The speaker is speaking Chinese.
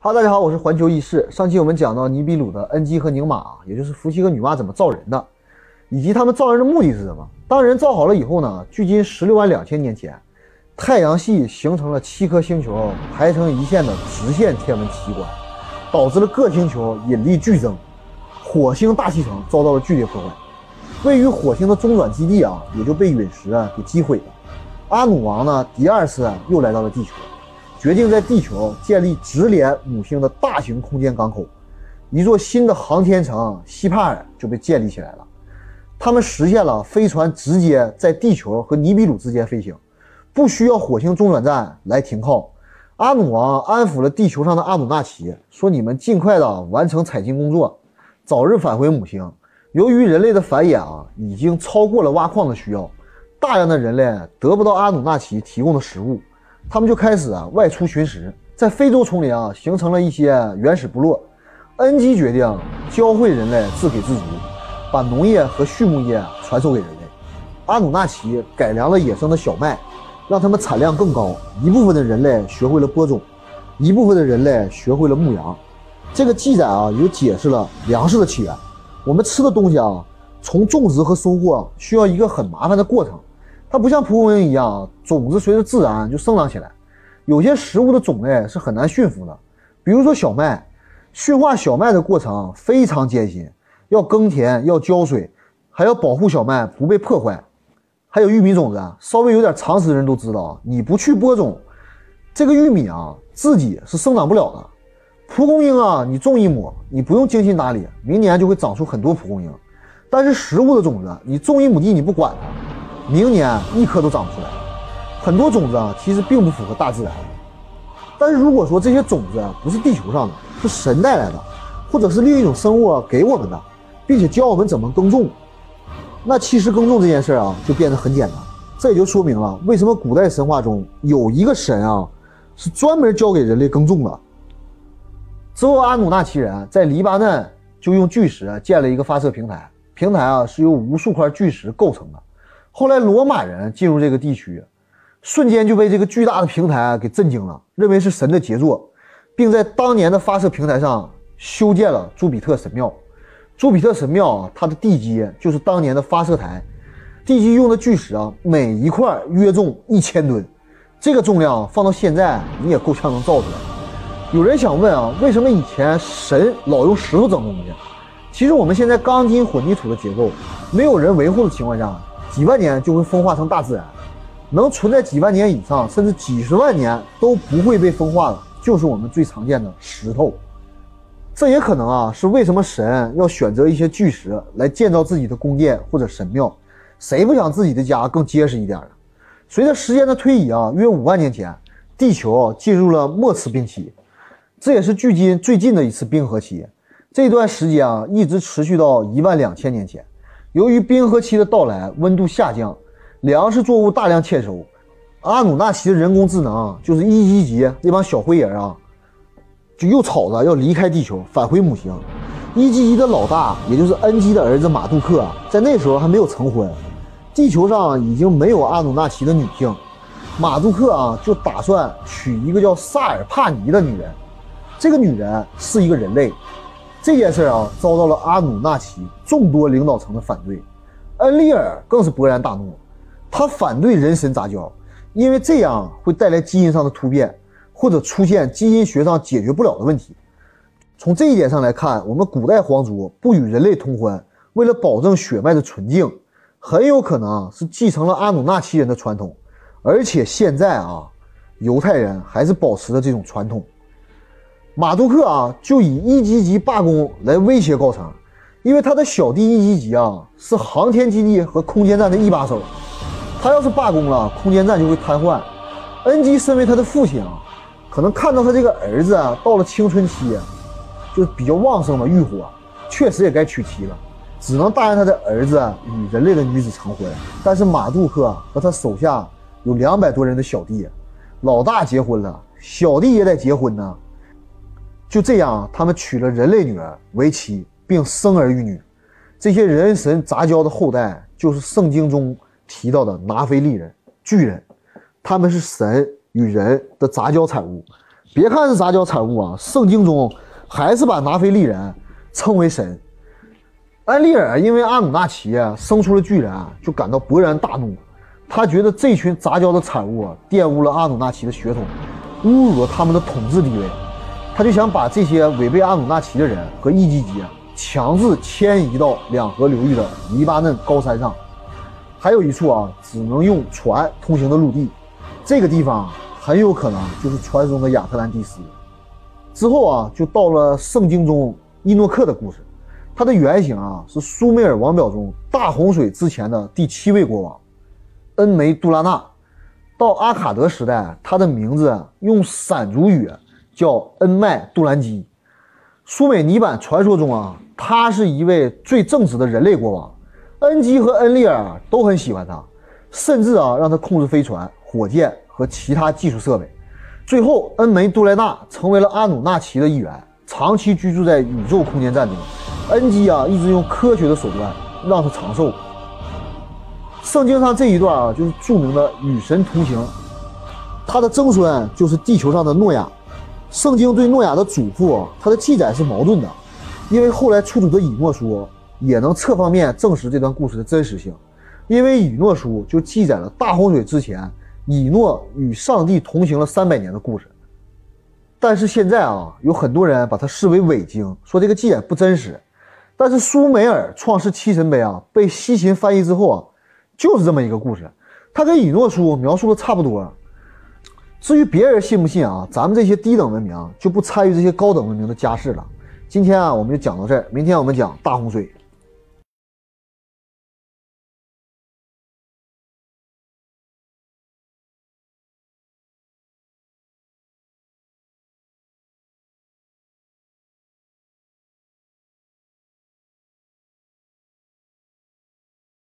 哈，大家好，我是环球意识。上期我们讲到尼比鲁的恩基和宁玛，也就是伏羲和女娲怎么造人的，以及他们造人的目的是什么。当人造好了以后呢，距今162000年前，太阳系形成了7颗星球排成一线的直线天文奇观，导致了各星球引力剧增，火星大气层遭到了剧烈破坏。位于火星的中转基地也就被陨石给击毁了。阿努王呢，第二次又来到了地球，决定在地球建立直连母星的大型空间港口，一座新的航天城希帕尔就被建立起来了。他们实现了飞船直接在地球和尼比鲁之间飞行，不需要火星中转站来停靠。阿努王安抚了地球上的阿努纳奇，说你们尽快的完成采金工作，早日返回母星。由于人类的繁衍已经超过了挖矿的需要，大量的人类得不到阿努纳奇提供的食物，他们就开始外出寻食，在非洲丛林形成了一些原始部落。恩基决定教会人类自给自足，把农业和畜牧业传授给人类。阿努纳奇改良了野生的小麦，让它们产量更高。一部分的人类学会了播种，一部分的人类学会了牧羊。这个记载也解释了粮食的起源。我们吃的东西从种植和收获需要一个很麻烦的过程，它不像蒲公英一样，种子随着自然就生长起来。有些食物的种类是很难驯服的，比如说小麦，驯化小麦的过程非常艰辛，要耕田，要浇水，还要保护小麦不被破坏。还有玉米种子，稍微有点常识的人都知道，你不去播种，这个玉米自己是生长不了的。蒲公英你种一亩，你不用精心打理，明年就会长出很多蒲公英。但是食物的种子，你种1亩地你不管它，明年一颗都长不出来。很多种子其实并不符合大自然。但是如果说这些种子不是地球上的，是神带来的，或者是另一种生物给我们的，并且教我们怎么耕种，那其实耕种这件事就变得很简单。这也就说明了为什么古代神话中有一个神是专门教给人类耕种的。之后阿努纳奇人在黎巴嫩就用巨石建了一个发射平台，平台是由无数块巨石构成的。后来罗马人进入这个地区，瞬间就被这个巨大的平台给震惊了，认为是神的杰作，并在当年的发射平台上修建了朱比特神庙。朱比特神庙它的地基就是当年的发射台，地基用的巨石每一块约重1000吨，这个重量放到现在你也够呛能造出来。有人想问为什么以前神老用石头整东西？其实我们现在钢筋混凝土的结构，没有人维护的情况下，几万年就会风化成大自然。能存在几万年以上，甚至几十万年都不会被风化的，就是我们最常见的石头。这也可能是为什么神要选择一些巨石来建造自己的宫殿或者神庙。谁不想自己的家更结实一点呢？随着时间的推移约5万年前，地球进入了末次冰期，这也是距今最近的一次冰河期。这段时间一直持续到12000年前。由于冰河期的到来，温度下降，粮食作物大量欠收，阿努纳奇的人工智能就是1级级那帮小灰人就又吵着要离开地球返回母星。1级级的老大也就是恩基的儿子马杜克在那时候还没有成婚，地球上已经没有阿努纳奇的女性，马杜克就打算娶一个叫萨尔帕尼的女人。这个女人是一个人类。这件事遭到了阿努纳奇众多领导层的反对。恩利尔更是勃然大怒，他反对人神杂交，因为这样会带来基因上的突变，或者出现基因学上解决不了的问题。从这一点上来看，我们古代皇族不与人类通婚，为了保证血脉的纯净，很有可能是继承了阿努纳奇人的传统。而且现在犹太人还是保持着这种传统。马杜克就以1级级罢工来威胁高层，因为他的小弟1级级是航天基地和空间站的一把手，他要是罢工了，空间站就会瘫痪。恩基身为他的父亲可能看到他这个儿子到了青春期，就是比较旺盛的欲火，确实也该娶妻了，只能答应他的儿子与人类的女子成婚。但是马杜克和他手下有200多人的小弟，老大结婚了，小弟也得结婚呢。就这样，他们娶了人类女儿为妻，并生儿育女。这些人神杂交的后代，就是圣经中提到的拿非利人、巨人，他们是神与人的杂交产物。 别看是杂交产物啊，圣经中还是把拿非利人称为神。安利尔因为阿努纳奇生出了巨人，就感到勃然大怒。他觉得这群杂交的产物玷污了阿努纳奇的血统，侮辱了他们的统治地位。他就想把这些违背阿努纳奇的人和异基级强制迁移到两河流域的黎巴嫩高山上。还有一处只能用船通行的陆地，这个地方很有可能就是传说中的亚特兰蒂斯。之后就到了圣经中伊诺克的故事。他的原型是苏美尔王表中大洪水之前的第7位国王恩梅杜拉纳。到阿卡德时代，他的名字用闪族语叫恩麦杜兰基。苏美泥板传说中他是一位最正直的人类国王，恩基和恩利尔都很喜欢他，甚至让他控制飞船、火箭和其他技术设备。最后恩梅杜莱纳成为了阿努纳奇的一员，长期居住在宇宙空间站中。恩基一直用科学的手段让他长寿。圣经上这一段就是著名的与神同行，他的曾孙就是地球上的诺亚。圣经对诺亚的祖父他的记载是矛盾的，因为后来出土的以诺书也能侧方面证实这段故事的真实性。因为以诺书就记载了大洪水之前以诺与上帝同行了300年的故事。但是现在有很多人把它视为伪经，说这个记载不真实。但是苏美尔创世7神碑被西秦翻译之后就是这么一个故事，它跟以诺书描述的差不多。至于别人信不信咱们这些低等文明就不参与这些高等文明的家事了。今天我们就讲到这儿，明天我们讲大洪水。